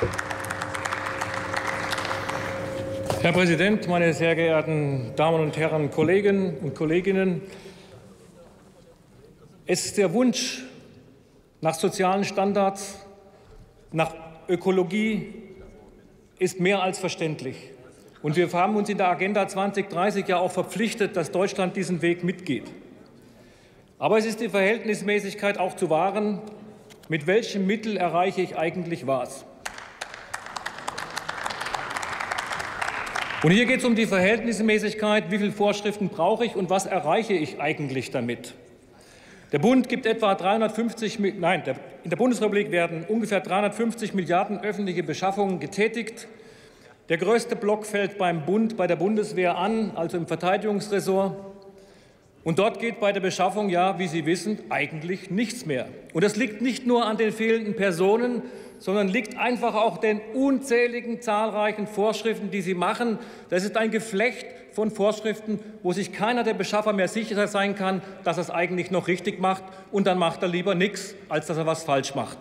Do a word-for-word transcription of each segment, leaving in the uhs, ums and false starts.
Herr Präsident, meine sehr geehrten Damen und Herren Kollegen und Kolleginnen! Es ist der Wunsch nach sozialen Standards, nach Ökologie ist mehr als verständlich. Und wir haben uns in der Agenda zweitausenddreißig ja auch verpflichtet, dass Deutschland diesen Weg mitgeht. Aber es ist die Verhältnismäßigkeit auch zu wahren. Mit welchem Mittel erreiche ich eigentlich was? Und hier geht es um die Verhältnismäßigkeit. Wie viele Vorschriften brauche ich und was erreiche ich eigentlich damit? Der Bund gibt etwa dreihundertfünfzig, nein, in der Bundesrepublik werden ungefähr dreihundertfünfzig Milliarden öffentliche Beschaffungen getätigt. Der größte Block fällt beim Bund, bei der Bundeswehr an, also im Verteidigungsressort. Und dort geht bei der Beschaffung, ja, wie Sie wissen, eigentlich nichts mehr. Und das liegt nicht nur an den fehlenden Personen, sondern liegt einfach auch den unzähligen, zahlreichen Vorschriften, die Sie machen. Das ist ein Geflecht von Vorschriften, wo sich keiner der Beschaffer mehr sicher sein kann, dass er es eigentlich noch richtig macht. Und dann macht er lieber nichts, als dass er was falsch macht.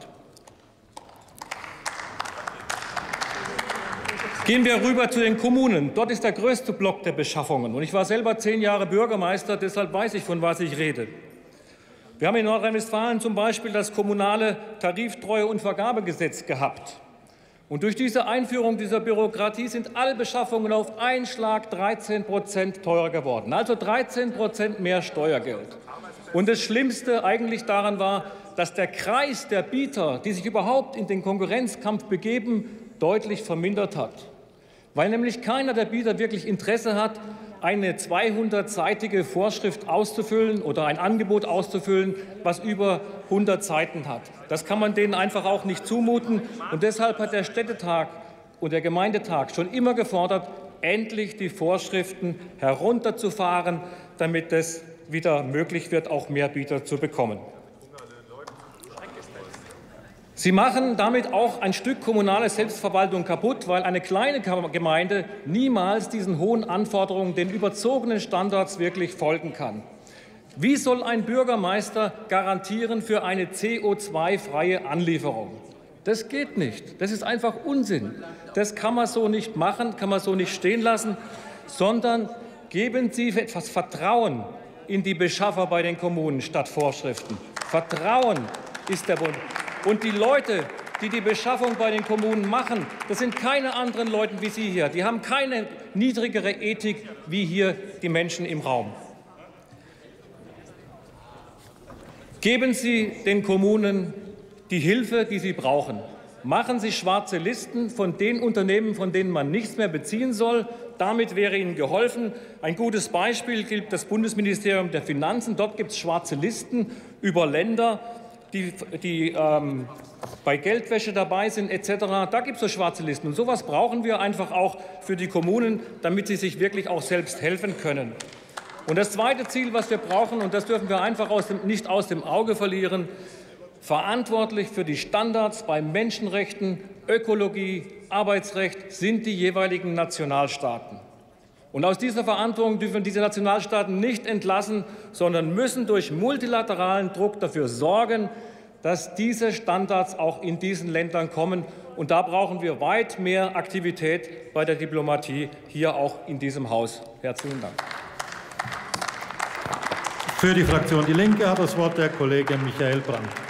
Gehen wir rüber zu den Kommunen. Dort ist der größte Block der Beschaffungen. Und ich war selber zehn Jahre Bürgermeister, deshalb weiß ich, von was ich rede. Wir haben in Nordrhein-Westfalen zum Beispiel das kommunale Tariftreue- und Vergabegesetz gehabt. Und durch diese Einführung dieser Bürokratie sind alle Beschaffungen auf einen Schlag dreizehn Prozent teurer geworden. Also dreizehn Prozent mehr Steuergeld. Und das Schlimmste eigentlich daran war, dass der Kreis der Bieter, die sich überhaupt in den Konkurrenzkampf begeben, deutlich vermindert hat. Weil nämlich keiner der Bieter wirklich Interesse hat, eine zweihundertseitige Vorschrift auszufüllen oder ein Angebot auszufüllen, was über hundert Seiten hat. Das kann man denen einfach auch nicht zumuten. Und deshalb hat der Städtetag und der Gemeindetag schon immer gefordert, endlich die Vorschriften herunterzufahren, damit es wieder möglich wird, auch mehr Bieter zu bekommen. Sie machen damit auch ein Stück kommunale Selbstverwaltung kaputt, weil eine kleine Gemeinde niemals diesen hohen Anforderungen, den überzogenen Standards wirklich folgen kann. Wie soll ein Bürgermeister garantieren für eine C O zwei freie Anlieferung? Das geht nicht. Das ist einfach Unsinn. Das kann man so nicht machen, kann man so nicht stehen lassen, sondern geben Sie etwas Vertrauen in die Beschaffer bei den Kommunen statt Vorschriften. Vertrauen ist der Bund. Und die Leute, die die Beschaffung bei den Kommunen machen, das sind keine anderen Leute wie Sie hier. Die haben keine niedrigere Ethik wie hier die Menschen im Raum. Geben Sie den Kommunen die Hilfe, die sie brauchen. Machen Sie schwarze Listen von den Unternehmen, von denen man nichts mehr beziehen soll. Damit wäre Ihnen geholfen. Ein gutes Beispiel gilt das Bundesministerium der Finanzen. Dort gibt es schwarze Listen über Länder, die, die ähm, bei Geldwäsche dabei sind et cetera. Da gibt es so schwarze Listen. Und sowas brauchen wir einfach auch für die Kommunen, damit sie sich wirklich auch selbst helfen können. Und das zweite Ziel, was wir brauchen, und das dürfen wir einfach aus dem, nicht aus dem Auge verlieren, verantwortlich für die Standards bei Menschenrechten, Ökologie, Arbeitsrecht sind die jeweiligen Nationalstaaten. Und aus dieser Verantwortung dürfen diese Nationalstaaten nicht entlassen, sondern müssen durch multilateralen Druck dafür sorgen, dass diese Standards auch in diesen Ländern kommen. Und da brauchen wir weit mehr Aktivität bei der Diplomatie, hier auch in diesem Haus. Herzlichen Dank. Für die Fraktion Die Linke hat das Wort der Kollege Michael Brandt.